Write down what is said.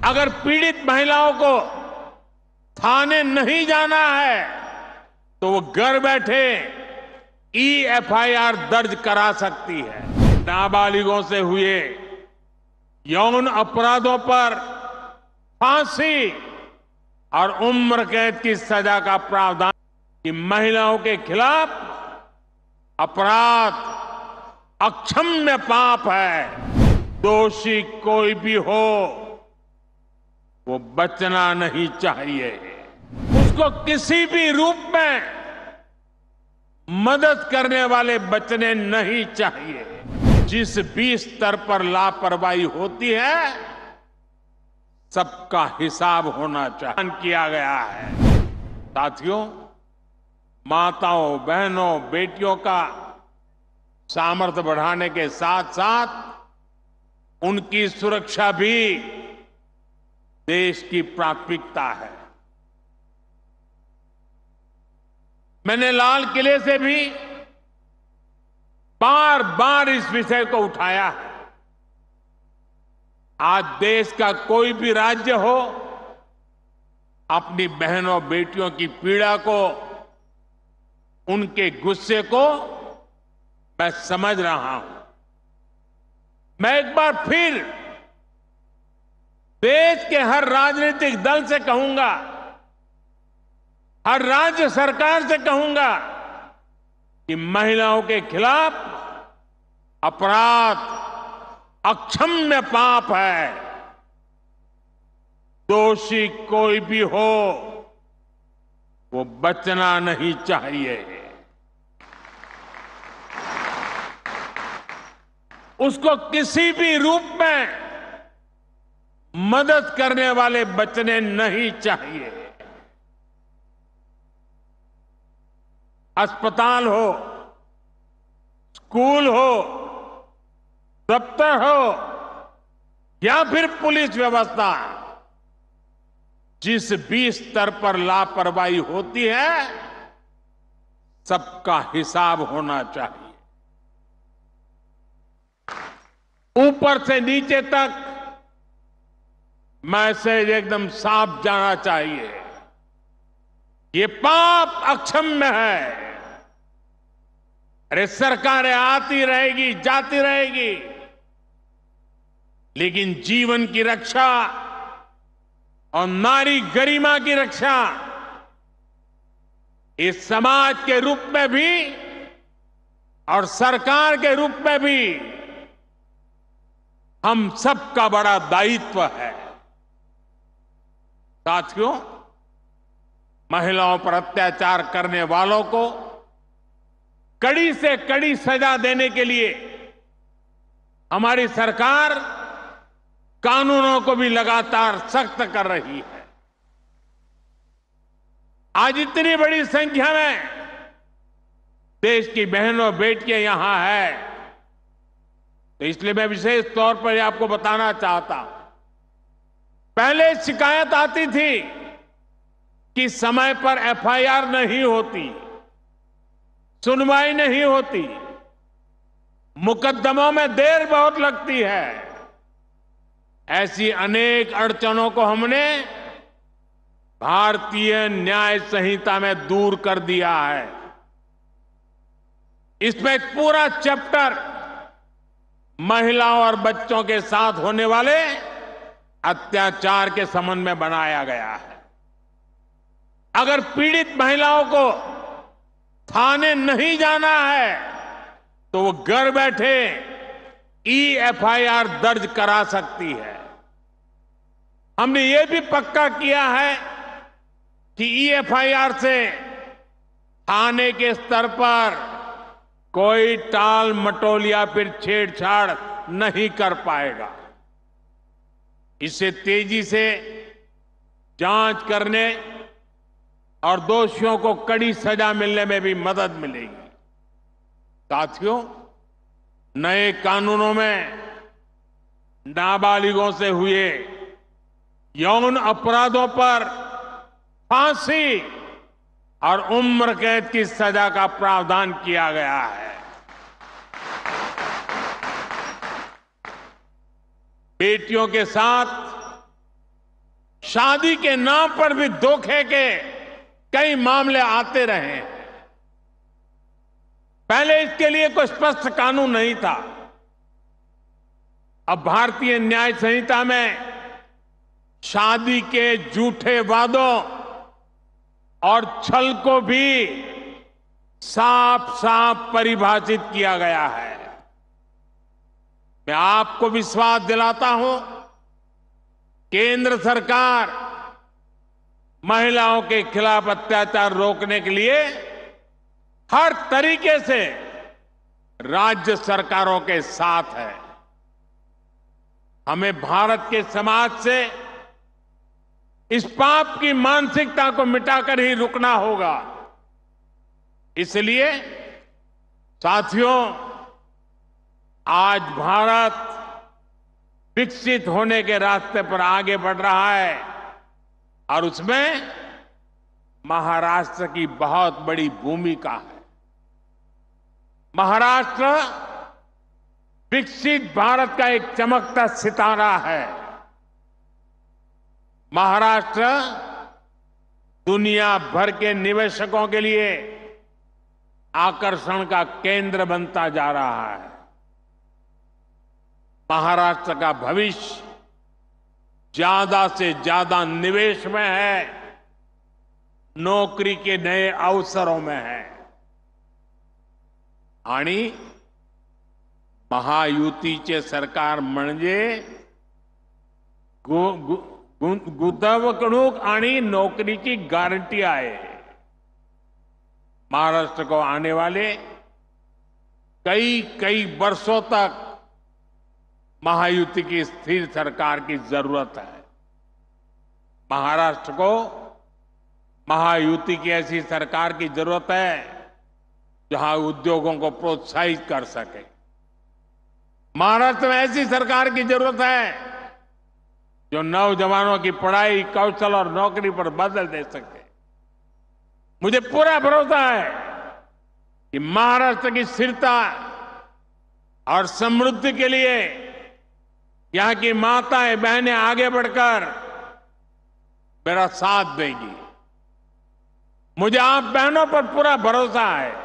अगर पीड़ित महिलाओं को थाने नहीं जाना है तो वो घर बैठे एफआईआर दर्ज करा सकती है। नाबालिगों से हुए यौन अपराधों पर फांसी और उम्र कैद की सजा का प्रावधान कि महिलाओं के खिलाफ अपराध अक्षम्य पाप है। दोषी कोई भी हो वो बचना नहीं चाहिए। उसको किसी भी रूप में मदद करने वाले बचने नहीं चाहिए। जिस भी स्तर पर लापरवाही होती है सबका हिसाब होना चाहिए किया गया है। साथियों, माताओं, बहनों, बेटियों का सामर्थ्य बढ़ाने के साथ साथ उनकी सुरक्षा भी देश की प्राथमिकता है। मैंने लाल किले से भी बार बार इस विषय को उठाया है। आज देश का कोई भी राज्य हो, अपनी बहनों बेटियों की पीड़ा को, उनके गुस्से को मैं समझ रहा हूं। मैं एक बार फिर देश के हर राजनीतिक दल से कहूंगा, हर राज्य सरकार से कहूंगा कि महिलाओं के खिलाफ अपराध अक्षम्य पाप है। दोषी कोई भी हो वो बचना नहीं चाहिए। उसको किसी भी रूप में मदद करने वाले बचने नहीं चाहिए। अस्पताल हो, स्कूल हो, दफ्तर हो या फिर पुलिस व्यवस्था, जिस भी स्तर पर लापरवाही होती है सबका हिसाब होना चाहिए। ऊपर से नीचे तक मैसेज एकदम साफ जाना चाहिए। ये पाप अक्षम्य है। अरे सरकारें आती रहेगी, जाती रहेगी, लेकिन जीवन की रक्षा और नारी गरिमा की रक्षा इस समाज के रूप में भी और सरकार के रूप में भी हम सबका बड़ा दायित्व है। साथियों, महिलाओं पर अत्याचार करने वालों को कड़ी से कड़ी सजा देने के लिए हमारी सरकार कानूनों को भी लगातार सख्त कर रही है। आज इतनी बड़ी संख्या में देश की बहनों बेटियां यहां है तो इसलिए मैं विशेष तौर पर आपको बताना चाहता हूं। पहले शिकायत आती थी कि समय पर एफआईआर नहीं होती, सुनवाई नहीं होती, मुकदमों में देर बहुत लगती है। ऐसी अनेक अड़चनों को हमने भारतीय न्याय संहिता में दूर कर दिया है। इसमें एक पूरा चैप्टर महिलाओं और बच्चों के साथ होने वाले अत्याचार के संबंध में बनाया गया है। अगर पीड़ित महिलाओं को थाने नहीं जाना है तो वो घर बैठे एफआईआर दर्ज करा सकती है। हमने ये भी पक्का किया है कि एफआईआर से थाने के स्तर पर कोई टाल मटोल या फिर छेड़छाड़ नहीं कर पाएगा। इससे तेजी से जांच करने और दोषियों को कड़ी सजा मिलने में भी मदद मिलेगी। साथियों, नए कानूनों में नाबालिगों से हुए यौन अपराधों पर फांसी और उम्र कैद की सजा का प्रावधान किया गया है। बेटियों के साथ शादी के नाम पर भी धोखे के कई मामले आते रहे हैं। पहले इसके लिए कोई स्पष्ट कानून नहीं था। अब भारतीय न्याय संहिता में शादी के झूठे वादों और छल को भी साफ साफ परिभाषित किया गया है। मैं आपको विश्वास दिलाता हूं, केंद्र सरकार महिलाओं के खिलाफ अत्याचार रोकने के लिए हर तरीके से राज्य सरकारों के साथ है। हमें भारत के समाज से इस पाप की मानसिकता को मिटाकर ही रुकना होगा। इसलिए साथियों, आज भारत विकसित होने के रास्ते पर आगे बढ़ रहा है और उसमें महाराष्ट्र की बहुत बड़ी भूमिका है। महाराष्ट्र विकसित भारत का एक चमकता सितारा है। महाराष्ट्र दुनिया भर के निवेशकों के लिए आकर्षण का केंद्र बनता जा रहा है। महाराष्ट्र का भविष्य ज्यादा से ज्यादा निवेश में है, नौकरी के नए अवसरों में है। आणि महायुतीचे सरकार म्हणजे गुंतवणूक आणि नौकरीची गारंटी आहे। महाराष्ट्र को आने वाले कई वर्षों तक महायुति की स्थिर सरकार की जरूरत है। महाराष्ट्र को महायुति की ऐसी सरकार की जरूरत है जहां उद्योगों को प्रोत्साहित कर सके। महाराष्ट्र में ऐसी सरकार की जरूरत है जो नौजवानों की पढ़ाई, कौशल और नौकरी पर बदल दे सके। मुझे पूरा भरोसा है कि महाराष्ट्र की स्थिरता और समृद्धि के लिए यहां की माताएं बहनें आगे बढ़कर मेरा साथ देगी। मुझे आप बहनों पर पूरा भरोसा है